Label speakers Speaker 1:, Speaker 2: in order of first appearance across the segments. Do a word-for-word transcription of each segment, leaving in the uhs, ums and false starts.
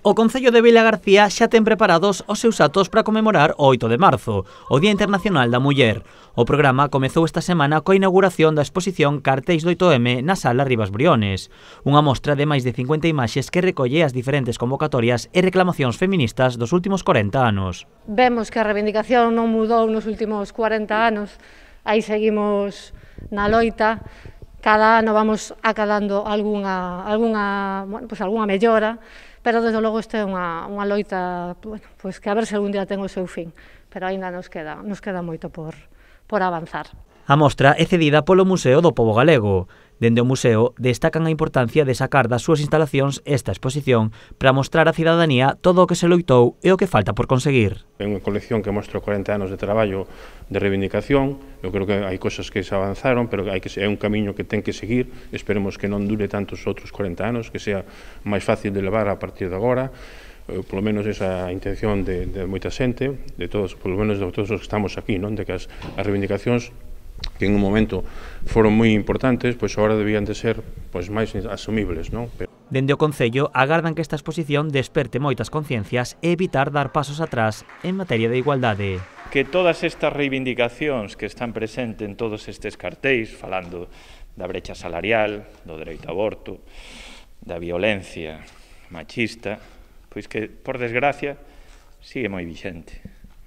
Speaker 1: O Concello de Vilagarcía xa ten preparados os seus actos para conmemorar o oito de marzo, o Día Internacional da Muller. O programa comezou esta semana coa inauguración da exposición Cartéis do oito eme na Sala Rivas Briones, unha mostra de máis de cincuenta imaxes que recolle as diferentes convocatorias e reclamacións feministas dos últimos corenta anos.
Speaker 2: Vemos que a reivindicación non mudou nos últimos corenta anos, aí seguimos na loita, cada ano vamos acadando algunha, algunha, bueno, pues algunha mellora, pero desde logo esta é unha, unha loita, bueno, pues que a ver se algún día ten o seu fin, pero aínda nos queda, nos queda moito por, por avanzar.
Speaker 1: A mostra é cedida polo Museo do Pobo Galego. Dende o museo destacan a importancia de sacar das súas instalacións esta exposición para mostrar á cidadanía todo o que se loitou e o que falta por conseguir.
Speaker 3: É unha colección que mostra corenta anos de traballo de reivindicación. Eu creo que hai cosas que se avanzaron, pero hai que é un camiño que ten que seguir. Esperemos que non dure tantos outros corenta anos, que sea máis fácil de levar a partir de agora. Polo menos esa intención de, de moita xente, de todos, polo menos de todos os que estamos aquí, non? De que as, as reivindicacións que en un momento foron moi importantes, pois agora debían de ser pois máis asumibles, non? Pero...
Speaker 1: Dende o Concello agardan que esta exposición desperte moitas conciencias e evitar dar pasos atrás en materia de igualdade.
Speaker 4: Que todas estas reivindicacións que están presentes en todos estes cartéis, falando da brecha salarial, do dereito ao aborto, da violencia machista, pois que, por desgracia, sigue moi vixente.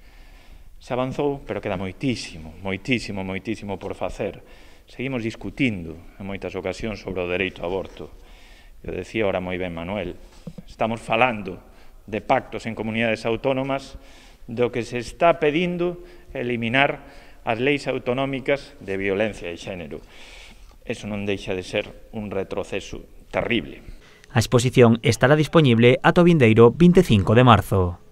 Speaker 4: Se avanzou, pero queda moitísimo, moitísimo, moitísimo por facer. Seguimos discutindo en moitas ocasións sobre o dereito ao aborto. Eu decía ora moi ben Manuel, estamos falando de pactos en comunidades autónomas do que se está pedindo eliminar as leis autonómicas de violencia de xénero. Eso non deixa de ser un retroceso terrible.
Speaker 1: A exposición estará dispoñible ata o vindeiro vinte e cinco de marzo.